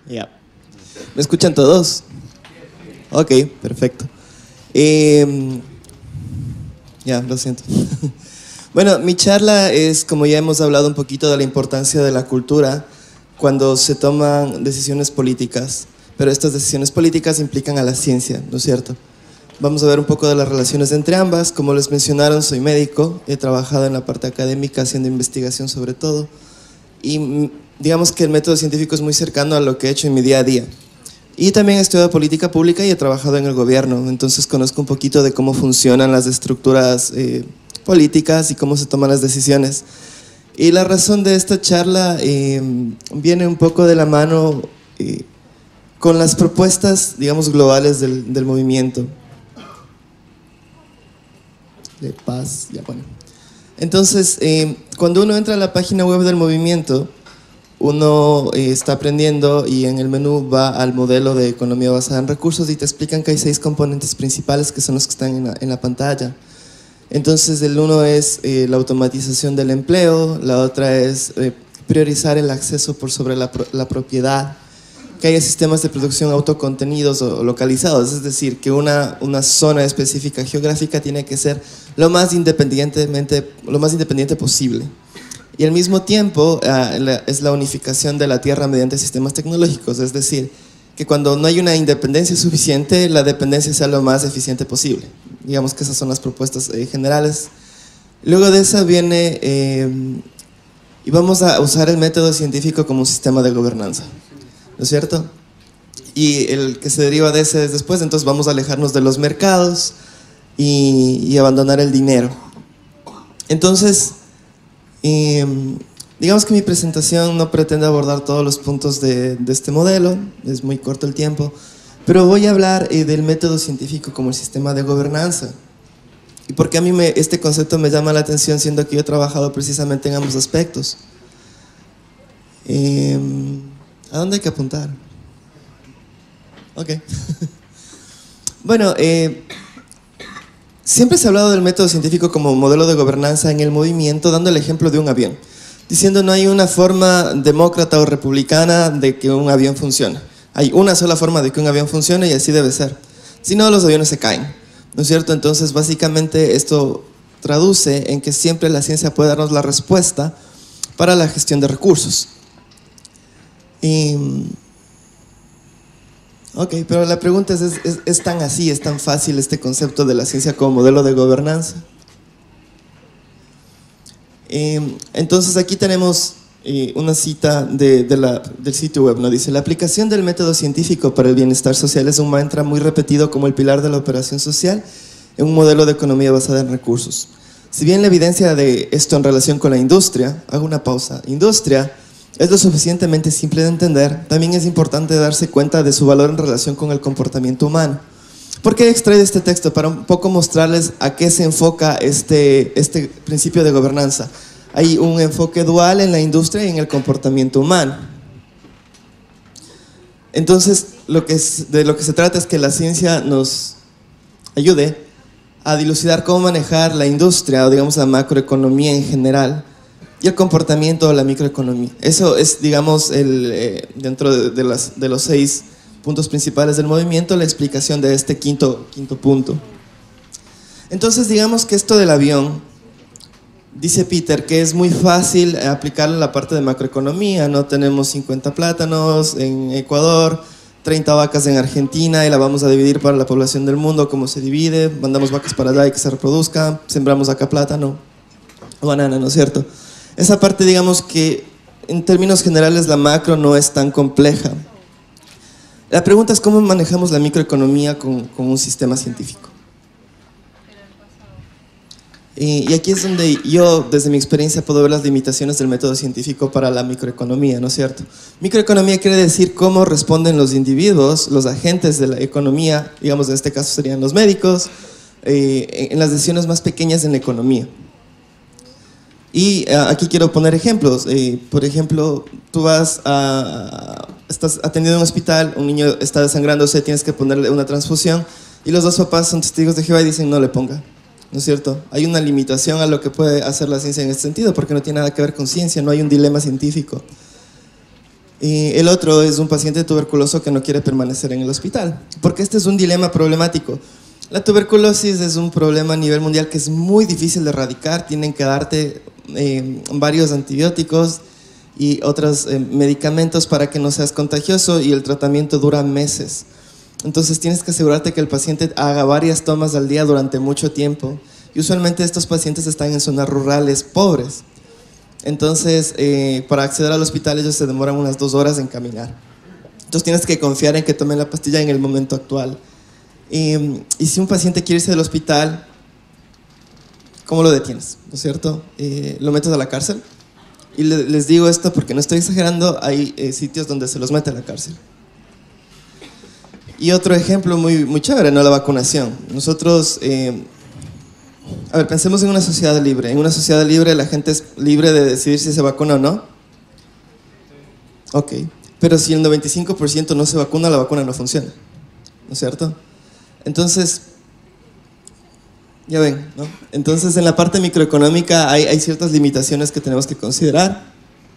Ya. ¿Me escuchan todos? Ok, perfecto. Ya, lo siento. Bueno, mi charla es, como ya hemos hablado un poquito de la importancia de la cultura cuando se toman decisiones políticas, pero estas decisiones políticas implican a la ciencia, ¿no es cierto? Vamos a ver un poco de las relaciones entre ambas. Como les mencionaron, soy médico, he trabajado en la parte académica haciendo investigación sobre todo, y digamos que el método científico es muy cercano a lo que he hecho en mi día a día. Y también he estudiado política pública y he trabajado en el gobierno, entonces conozco un poquito de cómo funcionan las estructuras políticas y cómo se toman las decisiones. Y la razón de esta charla viene un poco de la mano con las propuestas, digamos, globales del movimiento. De paz, ya bueno. Entonces, cuando uno entra a la página web del movimiento, uno está aprendiendo y en el menú va al modelo de economía basada en recursos y te explican que hay 6 componentes principales que son los que están en la pantalla. Entonces, el uno es la automatización del empleo, la otra es priorizar el acceso por sobre la propiedad, que haya sistemas de producción autocontenidos o localizados, es decir, que una zona específica geográfica tiene que ser lo más independiente posible. Y al mismo tiempo es la unificación de la tierra mediante sistemas tecnológicos, es decir, que cuando no hay una independencia suficiente, la dependencia sea lo más eficiente posible. Digamos que esas son las propuestas generales. Luego de esa viene, y vamos a usar el método científico como un sistema de gobernanza, ¿no es cierto? Y el que se deriva de ese es después, entonces vamos a alejarnos de los mercados y abandonar el dinero. Entonces, digamos que mi presentación no pretende abordar todos los puntos de este modelo, es muy corto el tiempo, pero voy a hablar del método científico como el sistema de gobernanza. Y porque a mí este concepto me llama la atención, siendo que yo he trabajado precisamente en ambos aspectos. ¿A dónde hay que apuntar? Ok. Bueno, siempre se ha hablado del método científico como modelo de gobernanza en el movimiento, dando el ejemplo de un avión, diciendo no hay una forma demócrata o republicana de que un avión funcione. Hay una sola forma de que un avión funcione y así debe ser. Si no, los aviones se caen, ¿no es cierto? Entonces, básicamente esto traduce en que siempre la ciencia puede darnos la respuesta para la gestión de recursos. Ok, pero la pregunta ¿es tan así, es tan fácil este concepto de la ciencia como modelo de gobernanza? Entonces aquí tenemos una cita del sitio web, ¿no? Dice: la aplicación del método científico para el bienestar social es un mantra muy repetido como el pilar de la operación social en un modelo de economía basada en recursos. Si bien la evidencia de esto en relación con la industria, hago una pausa, industria, es lo suficientemente simple de entender, también es importante darse cuenta de su valor en relación con el comportamiento humano. ¿Por qué he extraído este texto? Para un poco mostrarles a qué se enfoca este principio de gobernanza. Hay un enfoque dual en la industria y en el comportamiento humano. Entonces, de lo que se trata es que la ciencia nos ayude a dilucidar cómo manejar la industria, o digamos la macroeconomía en general, y el comportamiento de la microeconomía. Eso es, digamos, dentro de los 6 puntos principales del movimiento, la explicación de este quinto punto. Entonces, digamos que esto del avión, dice Peter, que es muy fácil aplicarlo en la parte de macroeconomía, ¿no? Tenemos 50 plátanos en Ecuador, 30 vacas en Argentina y la vamos a dividir para la población del mundo. ¿Cómo se divide? Mandamos vacas para allá y que se reproduzcan, sembramos acá plátano o banana, ¿no es cierto? Esa parte, digamos que en términos generales la macro no es tan compleja. La pregunta es cómo manejamos la microeconomía con un sistema científico. Y aquí es donde yo, desde mi experiencia, puedo ver las limitaciones del método científico para la microeconomía, ¿no es cierto? Microeconomía quiere decir cómo responden los individuos, los agentes de la economía, digamos en este caso serían los médicos, en las decisiones más pequeñas en la economía. Y aquí quiero poner ejemplos. Por ejemplo, tú estás atendiendo en un hospital, un niño está desangrándose, tienes que ponerle una transfusión y los 2 papás son testigos de Jehová y dicen no le ponga, ¿no es cierto? Hay una limitación a lo que puede hacer la ciencia en este sentido porque no tiene nada que ver con ciencia, no hay un dilema científico. Y el otro es un paciente tuberculoso que no quiere permanecer en el hospital, porque este es un dilema problemático. La tuberculosis es un problema a nivel mundial que es muy difícil de erradicar, tienen que darte varios antibióticos y otros medicamentos para que no seas contagioso, y el tratamiento dura meses. Entonces tienes que asegurarte que el paciente haga varias tomas al día durante mucho tiempo, y usualmente estos pacientes están en zonas rurales pobres. Entonces, para acceder al hospital ellos se demoran unas 2 horas en caminar. Entonces tienes que confiar en que tomen la pastilla en el momento actual. Y si un paciente quiere irse del hospital, ¿cómo lo detienes? ¿No es cierto? Lo metes a la cárcel. Y les digo esto porque no estoy exagerando, hay sitios donde se los mete a la cárcel. Y otro ejemplo muy chévere, ¿no? La vacunación. Nosotros... a ver, pensemos en una sociedad libre. En una sociedad libre la gente es libre de decidir si se vacuna o no. Ok. Pero si el 95% no se vacuna, la vacuna no funciona. ¿No es cierto? Entonces, ya ven, ¿no? Entonces en la parte microeconómica hay ciertas limitaciones que tenemos que considerar.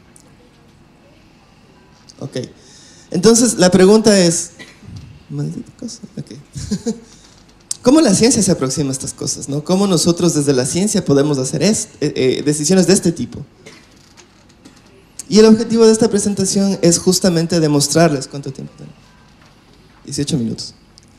Ok. Entonces la pregunta es... Maldita cosa. Ok. ¿Cómo la ciencia se aproxima a estas cosas, ¿no? ¿Cómo nosotros desde la ciencia podemos hacer decisiones de este tipo? Y el objetivo de esta presentación es justamente demostrarles... ¿Cuánto tiempo tengo? 18 minutos.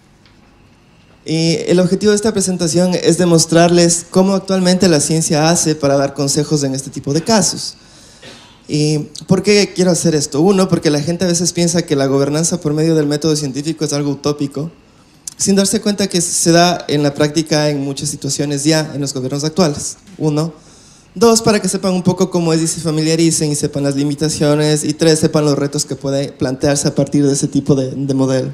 Y el objetivo de esta presentación es demostrarles cómo actualmente la ciencia hace para dar consejos en este tipo de casos. ¿Y por qué quiero hacer esto? Uno, porque la gente a veces piensa que la gobernanza por medio del método científico es algo utópico, sin darse cuenta que se da en la práctica en muchas situaciones ya en los gobiernos actuales. Uno. Dos, para que sepan un poco cómo es y se familiaricen y sepan las limitaciones. Y tres, sepan los retos que puede plantearse a partir de ese tipo de modelo.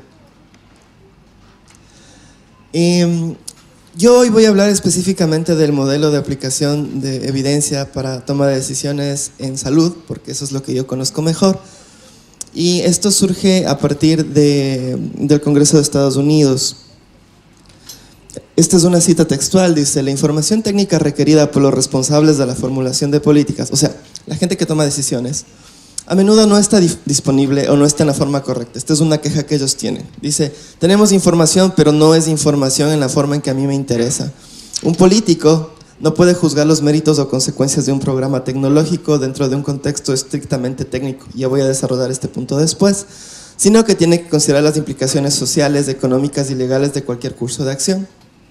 Yo hoy voy a hablar específicamente del modelo de aplicación de evidencia para toma de decisiones en salud, porque eso es lo que yo conozco mejor. Y esto surge a partir del Congreso de Estados Unidos. Esta es una cita textual, dice: la información técnica requerida por los responsables de la formulación de políticas, o sea, la gente que toma decisiones, a menudo no está disponible o no está en la forma correcta. Esta es una queja que ellos tienen. Dice: tenemos información, pero no es información en la forma en que a mí me interesa. Un político no puede juzgar los méritos o consecuencias de un programa tecnológico dentro de un contexto estrictamente técnico. Ya voy a desarrollar este punto después. Sino que tiene que considerar las implicaciones sociales, económicas y legales de cualquier curso de acción.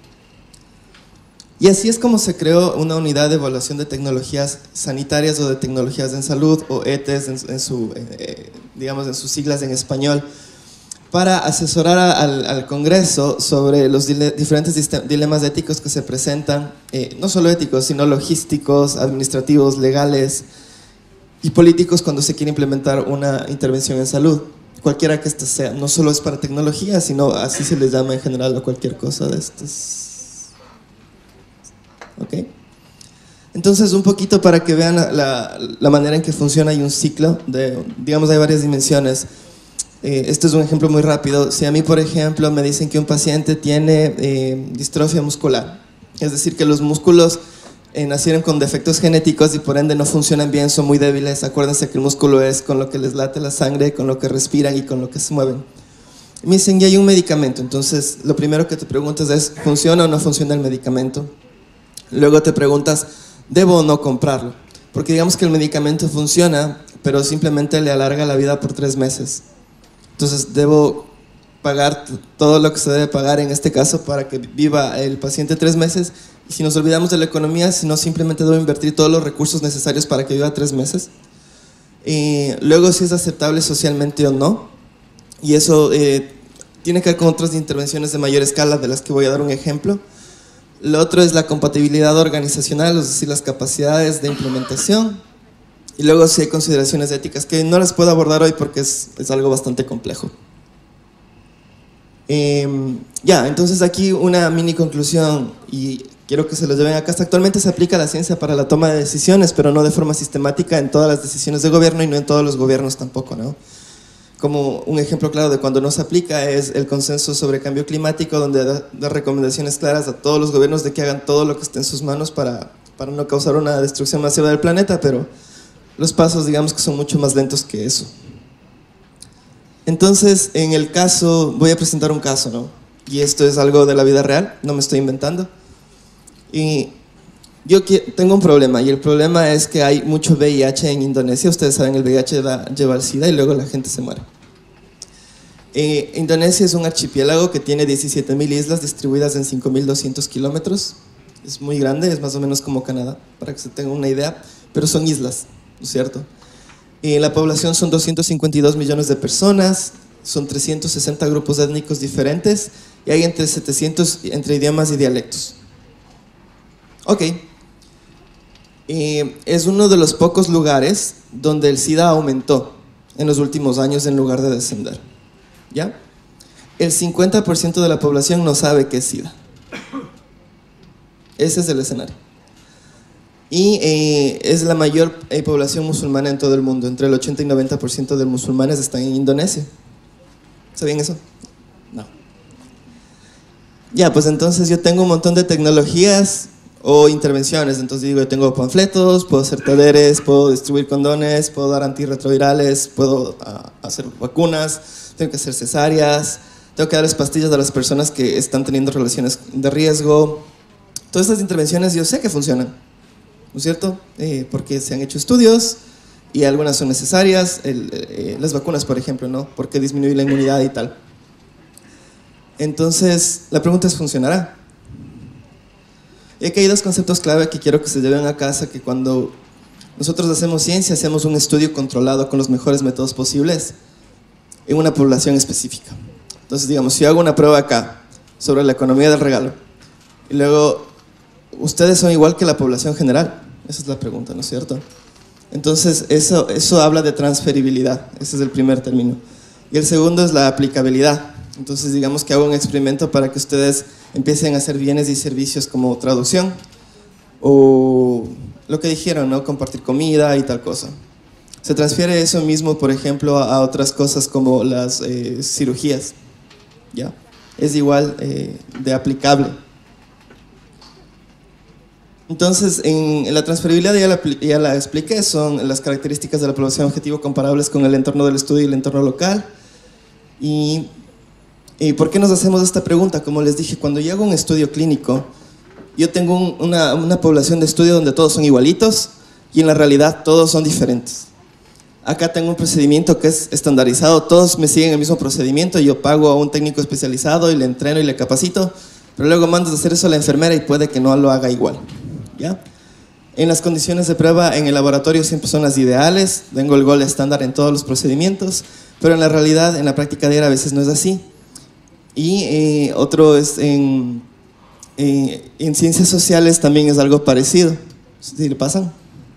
Y así es como se creó una unidad de evaluación de tecnologías sanitarias o de tecnologías en salud, o ETES digamos en sus siglas en español, para asesorar al Congreso sobre los diferentes dilemas éticos que se presentan, no solo éticos, sino logísticos, administrativos, legales y políticos cuando se quiere implementar una intervención en salud, cualquiera que ésta sea. No solo es para tecnología, sino así se les llama en general a cualquier cosa de estas. ¿Ok? Entonces, un poquito para que vean la manera en que funciona. Hay un ciclo, digamos, hay varias dimensiones. Este es un ejemplo muy rápido. Si a mí, por ejemplo, me dicen que un paciente tiene distrofia muscular, es decir, que los músculos nacieron con defectos genéticos y por ende no funcionan bien, son muy débiles. Acuérdense que el músculo es con lo que les late la sangre, con lo que respiran y con lo que se mueven. Me dicen, ya hay un medicamento. Entonces, lo primero que te preguntas es, ¿funciona o no funciona el medicamento? Luego te preguntas, ¿debo o no comprarlo? Porque digamos que el medicamento funciona, pero simplemente le alarga la vida por 3 meses. Entonces, ¿debo pagar todo lo que se debe pagar en este caso para que viva el paciente 3 meses? Y si nos olvidamos de la economía, si no, simplemente debo invertir todos los recursos necesarios para que viva 3 meses. Y luego, si es aceptable socialmente o no. Y eso tiene que ver con otras intervenciones de mayor escala, de las que voy a dar un ejemplo. Lo otro es la compatibilidad organizacional, es decir, las capacidades de implementación. Y luego sí hay consideraciones éticas que no las puedo abordar hoy porque es algo bastante complejo. Entonces aquí una mini conclusión y quiero que se lo lleven a casa. Actualmente se aplica la ciencia para la toma de decisiones, pero no de forma sistemática en todas las decisiones de gobierno y no en todos los gobiernos tampoco, ¿no? Como un ejemplo claro de cuando no se aplica es el consenso sobre cambio climático, donde da recomendaciones claras a todos los gobiernos de que hagan todo lo que esté en sus manos para no causar una destrucción masiva del planeta, pero los pasos, digamos que son mucho más lentos que eso. Entonces, en el caso, voy a presentar un caso, ¿no? Y esto es algo de la vida real, no me estoy inventando. Y tengo un problema, y el problema es que hay mucho VIH en Indonesia. Ustedes saben, el VIH lleva al SIDA y luego la gente se muere. Indonesia es un archipiélago que tiene 17.000 islas distribuidas en 5.200 kilómetros. Es muy grande, es más o menos como Canadá, para que se tengan una idea, pero son islas, ¿no es cierto? La población son 252 millones de personas, son 360 grupos étnicos diferentes y hay entre 700 entre idiomas y dialectos. Ok. Es uno de los pocos lugares donde el SIDA aumentó en los últimos años en lugar de descender. ¿Ya? El 50% de la población no sabe qué es SIDA. Ese es el escenario. Y es la mayor población musulmana en todo el mundo. Entre el 80 y 90% de musulmanes están en Indonesia. ¿Sabían eso? No. Ya, pues entonces yo tengo un montón de tecnologías o intervenciones. Entonces digo, yo tengo panfletos, puedo hacer talleres, puedo distribuir condones, puedo dar antirretrovirales, puedo hacer vacunas, tengo que hacer cesáreas, tengo que darles pastillas a las personas que están teniendo relaciones de riesgo. Todas estas intervenciones yo sé que funcionan, ¿no es cierto? Porque se han hecho estudios y algunas son necesarias. Las vacunas, por ejemplo, ¿no? Porque disminuye la inmunidad y tal. Entonces, la pregunta es, ¿funcionará? Y aquí hay dos conceptos clave que quiero que se lleven a casa, que cuando nosotros hacemos ciencia, hacemos un estudio controlado con los mejores métodos posibles en una población específica. Entonces, digamos, si yo hago una prueba acá sobre la economía del regalo, y luego, ¿ustedes son igual que la población general? Esa es la pregunta, ¿no es cierto? Entonces, eso habla de transferibilidad, ese es el primer término. Y el segundo es la aplicabilidad. Entonces, digamos que hago un experimento para que ustedes empiecen a hacer bienes y servicios como traducción, o lo que dijeron, ¿no? Compartir comida y tal cosa. Se transfiere eso mismo, por ejemplo, a otras cosas como las cirugías. ¿Ya? Es igual de aplicable. Entonces, en la transferibilidad ya la expliqué, son las características de la población objetivo comparables con el entorno del estudio y el entorno local. ¿Y por qué nos hacemos esta pregunta? Como les dije, cuando yo hago un estudio clínico, yo tengo una población de estudio donde todos son igualitos y en la realidad todos son diferentes. Acá tengo un procedimiento que es estandarizado, todos me siguen el mismo procedimiento, yo pago a un técnico especializado y le entreno y le capacito, pero luego mandas a hacer eso a la enfermera y puede que no lo haga igual. ¿Ya? En las condiciones de prueba en el laboratorio siempre son las ideales, tengo el gol estándar en todos los procedimientos, pero en la realidad, en la práctica diaria a veces no es así. Y otro es en ciencias sociales también es algo parecido. ¿Sí le pasan?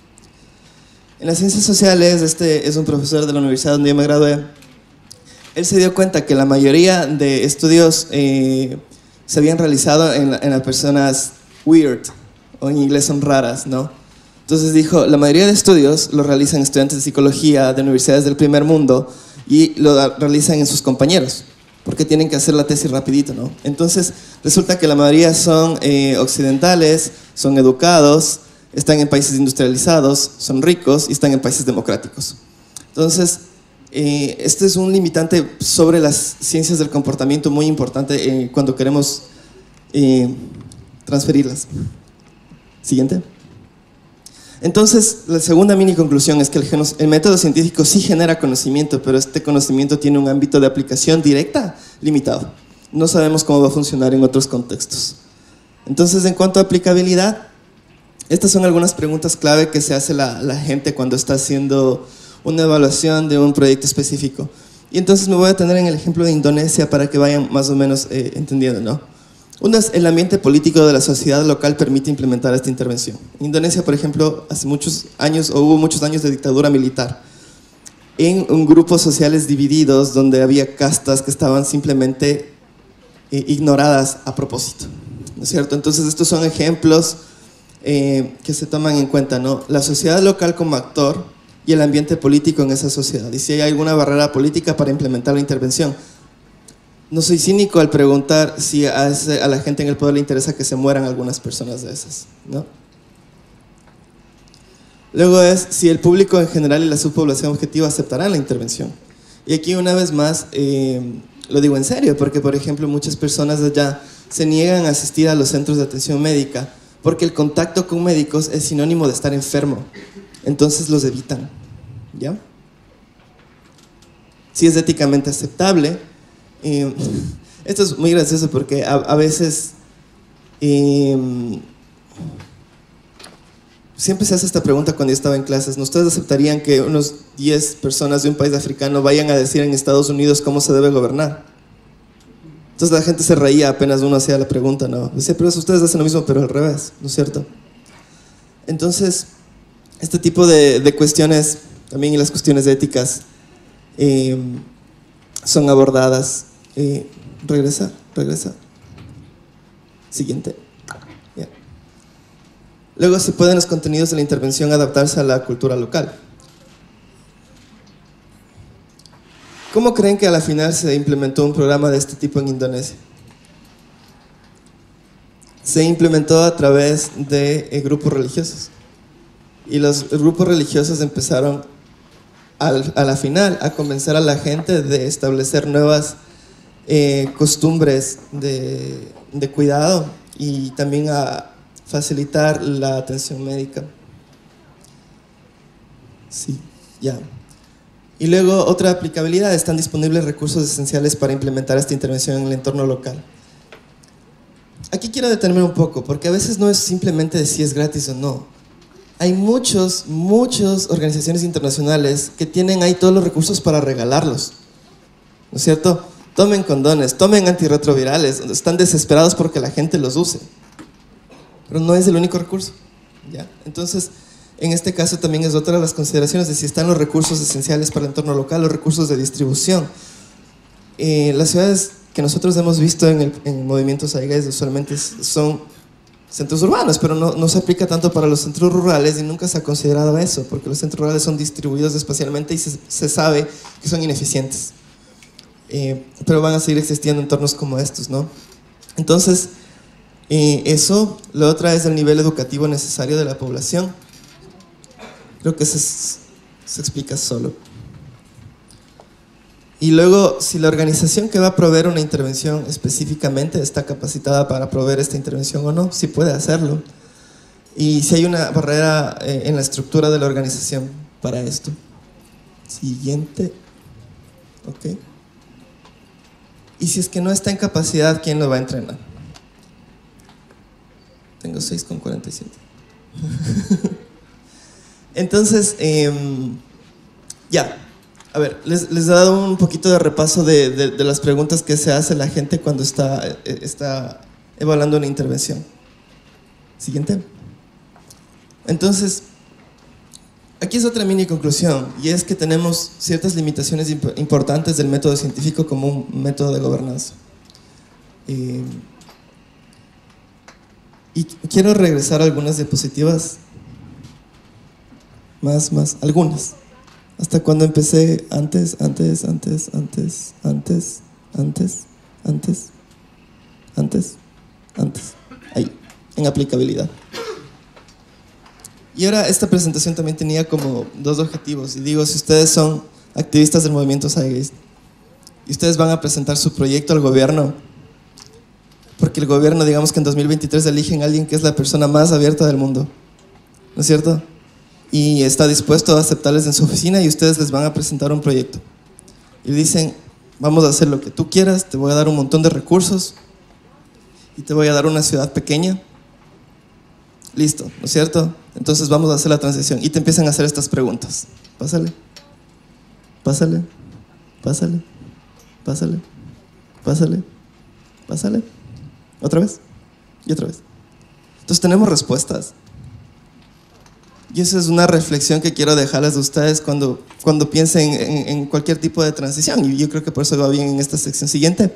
En las ciencias sociales, este es un profesor de la universidad donde yo me gradué. Él se dio cuenta que la mayoría de estudios se habían realizado en las personas weird, o en inglés son raras, ¿no? Entonces dijo, la mayoría de estudios lo realizan estudiantes de psicología de universidades del primer mundo y lo realizan en sus compañeros, porque tienen que hacer la tesis rapidito, ¿no? Entonces resulta que la mayoría son occidentales, son educados, están en países industrializados, son ricos y están en países democráticos. Entonces, este es un limitante sobre las ciencias del comportamiento muy importante cuando queremos transferirlas. Siguiente. Entonces, la segunda mini conclusión es que el método científico sí genera conocimiento, pero este conocimiento tiene un ámbito de aplicación directa limitado. No sabemos cómo va a funcionar en otros contextos. Entonces, en cuanto a aplicabilidad, estas son algunas preguntas clave que se hace la gente cuando está haciendo una evaluación de un proyecto específico. Y entonces me voy a tener en el ejemplo de Indonesia para que vayan más o menos entendiendo, ¿no? Uno es el ambiente político de la sociedad local permite implementar esta intervención. En Indonesia, por ejemplo, hace muchos años, o hubo muchos años de dictadura militar, en grupos sociales divididos donde había castas que estaban simplemente ignoradas a propósito, ¿no es cierto? Entonces estos son ejemplos que se toman en cuenta, ¿no? La sociedad local como actor y el ambiente político en esa sociedad. Y si hay alguna barrera política para implementar la intervención. No soy cínico al preguntar si a la gente en el poder le interesa que se mueran algunas personas de esas, ¿no? Luego es si el público en general y la subpoblación objetiva aceptarán la intervención. Y aquí una vez más, lo digo en serio, porque por ejemplo muchas personas de allá se niegan a asistir a los centros de atención médica porque el contacto con médicos es sinónimo de estar enfermo. Entonces los evitan, ¿ya? Sí es éticamente aceptable. Esto es muy gracioso porque a veces siempre se hace esta pregunta cuando yo estaba en clases. ¿Ustedes aceptarían que unos 10 personas de un país africano vayan a decir en Estados Unidos cómo se debe gobernar? Entonces la gente se reía apenas uno hacía la pregunta, ¿no? Decía, pero ustedes hacen lo mismo, pero al revés, ¿no es cierto? Entonces, este tipo de cuestiones, también y las cuestiones éticas, son abordadas. Regresa. Siguiente. Yeah. Luego, si pueden los contenidos de la intervención adaptarse a la cultura local. ¿Cómo creen que a la final se implementó un programa de este tipo en Indonesia? Se implementó a través de grupos religiosos. Y los grupos religiosos empezaron a la final a convencer a la gente de establecer nuevas costumbres de cuidado y también a facilitar la atención médica. Sí, ya. Y luego otra aplicabilidad, están disponibles recursos esenciales para implementar esta intervención en el entorno local. Aquí quiero detenerme un poco, porque a veces no es simplemente de si es gratis o no. Hay muchas organizaciones internacionales que tienen ahí todos los recursos para regalarlos, ¿no es cierto? Tomen condones, tomen antirretrovirales, están desesperados porque la gente los use. Pero no es el único recurso, ¿ya? Entonces, en este caso también es otra de las consideraciones de si están los recursos esenciales para el entorno local, los recursos de distribución. Las ciudades que nosotros hemos visto en movimientos Saiges usualmente son centros urbanos, pero no se aplica tanto para los centros rurales y nunca se ha considerado eso, porque los centros rurales son distribuidos espacialmente y se sabe que son ineficientes. Pero van a seguir existiendo entornos como estos, ¿no? Entonces, eso, lo otra es el nivel educativo necesario de la población. Creo que se explica solo. Y luego, si la organización que va a proveer una intervención específicamente está capacitada para proveer esta intervención o no, si puede hacerlo. Y si hay una barrera en la estructura de la organización para esto. Siguiente. Ok. Y si es que no está en capacidad, ¿quién lo va a entrenar? Tengo 6:47. Entonces, ya. A ver, les he dado un poquito de repaso de las preguntas que se hace la gente cuando está evaluando una intervención. Siguiente. Entonces, aquí es otra mini conclusión, y es que tenemos ciertas limitaciones importantes del método científico como un método de gobernanza. Y quiero regresar a algunas diapositivas. Algunas. Hasta cuando empecé antes. Ahí, en aplicabilidad. Y ahora esta presentación también tenía como dos objetivos. Y digo, si ustedes son activistas del movimiento Saiges y ustedes van a presentar su proyecto al gobierno, porque el gobierno, digamos que en 2023 eligen a alguien que es la persona más abierta del mundo, ¿no es cierto? Y está dispuesto a aceptarles en su oficina y ustedes les van a presentar un proyecto. Y dicen, vamos a hacer lo que tú quieras, te voy a dar un montón de recursos y te voy a dar una ciudad pequeña. Listo, ¿no es cierto? Entonces vamos a hacer la transición. Y te empiezan a hacer estas preguntas. Pásale. Otra vez. Y otra vez. Entonces tenemos respuestas. Y esa es una reflexión que quiero dejarles a ustedes cuando piensen en cualquier tipo de transición. Y yo creo que por eso va bien en esta sección siguiente.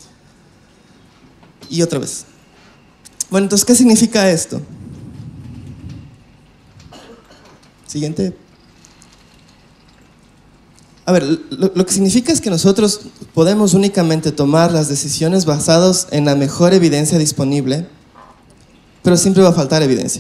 Y otra vez. Bueno, entonces, ¿qué significa esto? Siguiente. A ver, lo que significa es que nosotros podemos únicamente tomar las decisiones basadas en la mejor evidencia disponible, pero siempre va a faltar evidencia.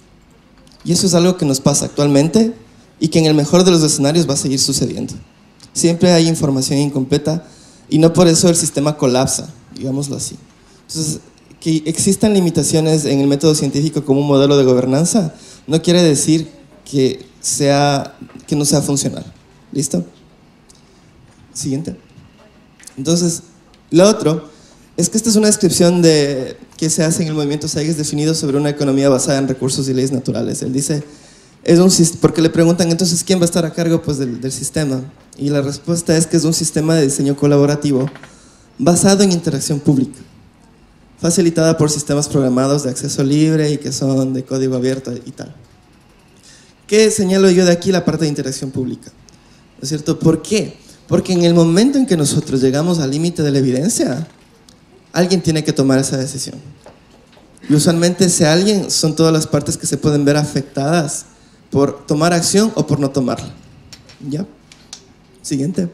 Y eso es algo que nos pasa actualmente y que en el mejor de los escenarios va a seguir sucediendo. siempre hay información incompleta y no por eso el sistema colapsa, digámoslo así. Entonces, que existan limitaciones en el método científico como un modelo de gobernanza no quiere decir que no sea funcional. ¿Listo? Siguiente. Entonces, lo otro es que esta es una descripción que se hace en el movimiento Sayges definido sobre una economía basada en recursos y leyes naturales. Él dice, porque le preguntan entonces quién va a estar a cargo pues, del sistema, y la respuesta es que es un sistema de diseño colaborativo basado en interacción pública, facilitada por sistemas programados de acceso libre y que son de código abierto y tal. ¿Qué señalo yo de aquí? La parte de interacción pública, ¿no es cierto? ¿Por qué? Porque en el momento en que nosotros llegamos al límite de la evidencia, alguien tiene que tomar esa decisión. Y usualmente ese alguien son todas las partes que se pueden ver afectadas por tomar acción o por no tomarla. ¿Ya? Siguiente.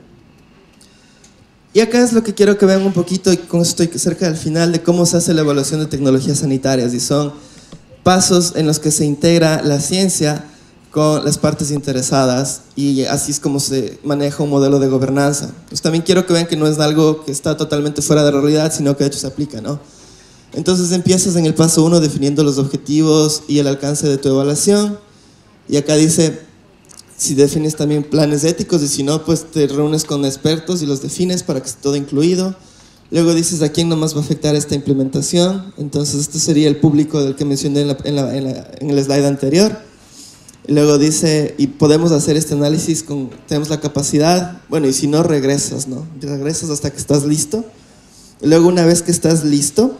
Y acá es lo que quiero que vean un poquito, y con esto estoy cerca del final, de cómo se hace la evaluación de tecnologías sanitarias. Y son pasos en los que se integra la ciencia con las partes interesadas, y así es como se maneja un modelo de gobernanza. Pues también quiero que vean que no es algo que está totalmente fuera de la realidad, sino que de hecho se aplica, ¿no? Entonces empiezas en el paso 1 definiendo los objetivos y el alcance de tu evaluación, y acá dice si defines también planes éticos, y si no, pues te reúnes con expertos y los defines para que esté todo incluido. Luego dices a quién nomás va a afectar esta implementación. Entonces este sería el público del que mencioné en el slide anterior. Luego dice, y podemos hacer este análisis, tenemos la capacidad, bueno, y si no, regresas, ¿no? Regresas hasta que estás listo. Y luego, una vez que estás listo,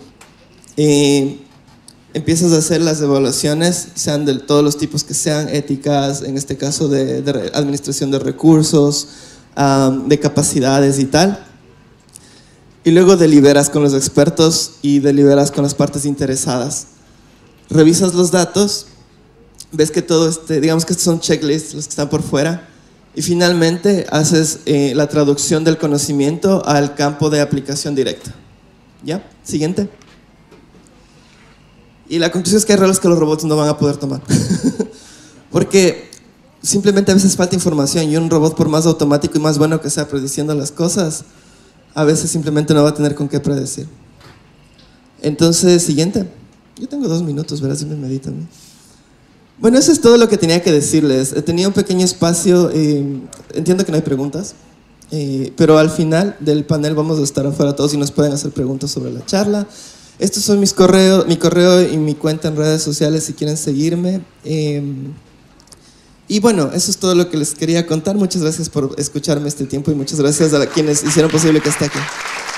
empiezas a hacer las evaluaciones, sean de todos los tipos que sean, éticas, en este caso de administración de recursos, de capacidades y tal. Y luego deliberas con los expertos y deliberas con las partes interesadas. Revisas los datos, ves que todo digamos que estos son checklists, los que están por fuera, y finalmente haces la traducción del conocimiento al campo de aplicación directa. ¿Ya? Siguiente. Y la conclusión es que hay roles que los robots no van a poder tomar. Porque simplemente a veces falta información, y un robot, por más automático y más bueno que sea prediciendo las cosas, a veces simplemente no va a tener con qué predecir. Entonces, siguiente. Yo tengo 2 minutos, verás si me meditan, ¿no? Bueno, eso es todo lo que tenía que decirles. Tenía un pequeño espacio, entiendo que no hay preguntas, pero al final del panel vamos a estar afuera todos y nos pueden hacer preguntas sobre la charla. Estos son mi correo y mi cuenta en redes sociales si quieren seguirme. Y bueno, eso es todo lo que les quería contar. Muchas gracias por escucharme este tiempo y muchas gracias a quienes hicieron posible que esté aquí.